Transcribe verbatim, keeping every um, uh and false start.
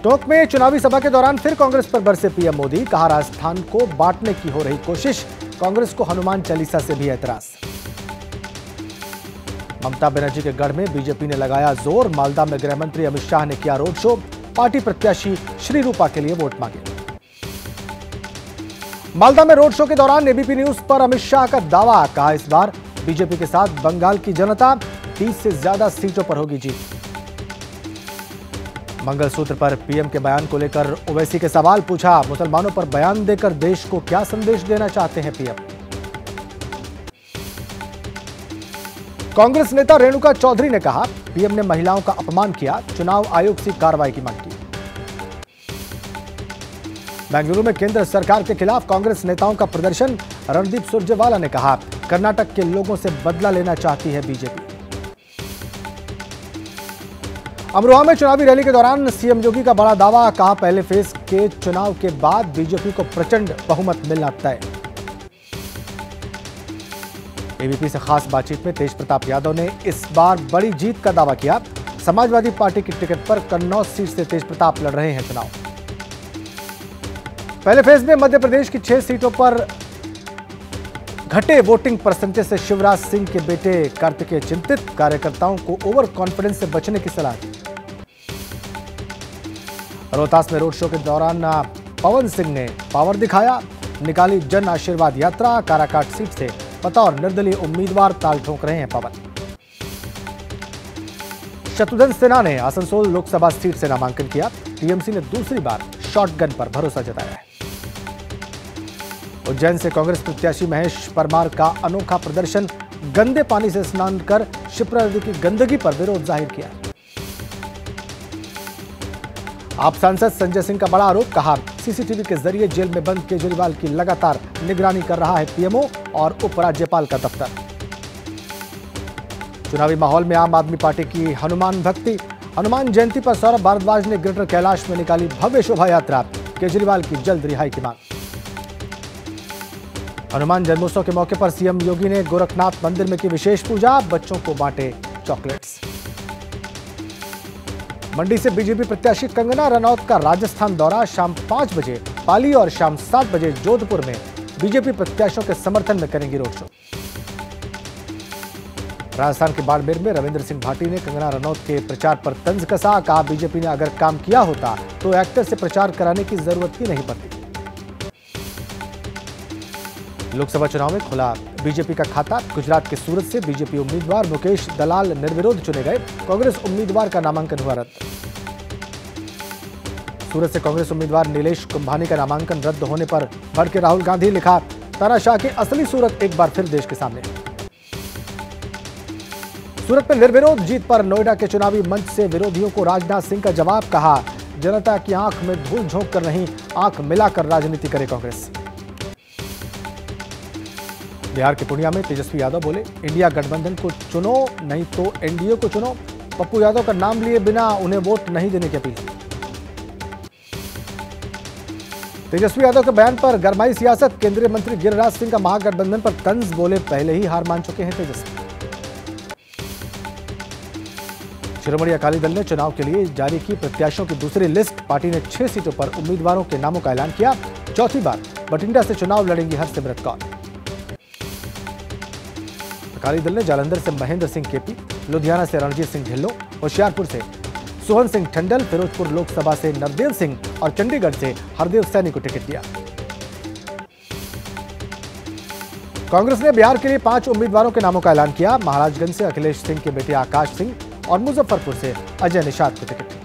टोंक में चुनावी सभा के दौरान फिर कांग्रेस पर बरसे पीएम मोदी। कहा, राजस्थान को बांटने की हो रही कोशिश। कांग्रेस को हनुमान चालीसा से भी ऐतराज। ममता बनर्जी के गढ़ में बीजेपी ने लगाया जोर। मालदा में गृह मंत्री अमित शाह ने किया रोड शो। पार्टी प्रत्याशी श्री रूपा के लिए वोट मांगे। मालदा में रोड शो के दौरान एबीपी न्यूज पर अमित शाह का दावा। कहा, इस बार बीजेपी के साथ बंगाल की जनता, तीस से ज्यादा सीटों पर होगी जीत। मंगलसूत्र पर पीएम के बयान को लेकर ओवैसी के सवाल। पूछा, मुसलमानों पर बयान देकर देश को क्या संदेश देना चाहते हैं पीएम। कांग्रेस नेता रेणुका चौधरी ने कहा, पीएम ने महिलाओं का अपमान किया, चुनाव आयोग से कार्रवाई की मांग की। बेंगलुरु में केंद्र सरकार के खिलाफ कांग्रेस नेताओं का प्रदर्शन। रणदीप सुरजेवाला ने कहा, कर्नाटक के लोगों से बदला लेना चाहती है बीजेपी। अमरोहा में चुनावी रैली के दौरान सीएम योगी का बड़ा दावा। कहा, पहले फेज के चुनाव के बाद बीजेपी को प्रचंड बहुमत मिलना तय। एबीपी से खास बातचीत में तेज प्रताप यादव ने इस बार बड़ी जीत का दावा किया। समाजवादी पार्टी की टिकट पर कन्नौज सीट से तेज प्रताप लड़ रहे हैं चुनाव। पहले फेज में मध्य प्रदेश की छह सीटों पर घटे वोटिंग परसेंटेज से शिवराज सिंह के बेटे कार्तिकेय चिंतित। कार्यकर्ताओं को ओवर कॉन्फिडेंस से बचने की सलाह दी। रोहतास में रोड शो के दौरान पवन सिंह ने पावर दिखाया। निकाली जन आशीर्वाद यात्रा। काराकाट सीट से बतौर निर्दलीय उम्मीदवार ताल ठोक रहे हैं पवन। शत्रुघ्न सिन्हा ने आसनसोल लोकसभा सीट से नामांकन किया। टीएमसी ने दूसरी बार शॉटगन पर भरोसा जताया है। उज्जैन से कांग्रेस प्रत्याशी महेश परमार का अनोखा प्रदर्शन। गंदे पानी से स्नान कर शिप्रा नदी की गंदगी पर विरोध जाहिर किया। आप सांसद संजय सिंह का बड़ा आरोप। कहा, सीसीटीवी के जरिए जेल में बंद केजरीवाल की लगातार निगरानी कर रहा है पीएमओ और उपराज्यपाल का दफ्तर। चुनावी माहौल में आम आदमी पार्टी की हनुमान भक्ति। हनुमान जयंती पर सौरभ भारद्वाज ने ग्रेटर कैलाश में निकाली भव्य शोभा यात्रा। केजरीवाल की जल्द रिहाई की मांग। हनुमान जन्मोत्सव के मौके पर सीएम योगी ने गोरखनाथ मंदिर में की विशेष पूजा। बच्चों को बांटे चॉकलेट्स। मंडी से बीजेपी प्रत्याशी कंगना रनौत का राजस्थान दौरा। शाम पांच बजे पाली और शाम सात बजे जोधपुर में बीजेपी प्रत्याशियों के समर्थन में करेंगी रोड शो। राजस्थान के बाड़मेर में रविंद्र सिंह भाटी ने कंगना रनौत के प्रचार पर तंज कसा। कहा, बीजेपी ने अगर काम किया होता तो एक्टर से प्रचार कराने की जरूरत ही नहीं पड़ती। लोकसभा चुनाव में खुला बीजेपी का खाता। गुजरात के सूरत से बीजेपी उम्मीदवार मुकेश दलाल निर्विरोध चुने गए। कांग्रेस उम्मीदवार का नामांकन हुआ रद्द। सूरत से कांग्रेस उम्मीदवार नीलेश कुंभानी का नामांकन रद्द होने पर भड़के राहुल गांधी। लिखा, तानाशाह की असली सूरत एक बार फिर देश के सामने। सूरत में निर्विरोध जीत पर नोएडा के चुनावी मंच से विरोधियों को राजनाथ सिंह का जवाब। कहा, जनता की आंख में धूल झोंक कर नहीं, आंख मिलाकर राजनीति करे कांग्रेस। बिहार के पूर्णिया में तेजस्वी यादव बोले, इंडिया गठबंधन को चुनो नहीं तो एनडीए को चुनो। पप्पू यादव का नाम लिए बिना उन्हें वोट नहीं देने की अपील। तेजस्वी यादव के बयान पर गरमाई सियासत। केंद्रीय मंत्री गिरिराज सिंह का महागठबंधन पर तंज। बोले, पहले ही हार मान चुके हैं तेजस्वी। शिरोमणि अकाली दल ने चुनाव के लिए जारी की प्रत्याशियों की दूसरी लिस्ट। पार्टी ने छह सीटों पर उम्मीदवारों के नामों का ऐलान किया। चौथी बार बठिंडा से चुनाव लड़ेंगी हरसिमरत कौर। अकाली दल ने जालंधर से महेंद्र सिंह केपी, लुधियाना से रणजीत सिंह ढिल्लों, होशियारपुर से सोहन सिंह ठंडल, फिरोजपुर लोकसभा से नरदेव सिंह और चंडीगढ़ से हरदेव सैनी को टिकट दिया। कांग्रेस ने बिहार के लिए पांच उम्मीदवारों के नामों का ऐलान किया। महाराजगंज से अखिलेश सिंह के बेटे आकाश सिंह और मुजफ्फरपुर से अजय निषाद को टिकट।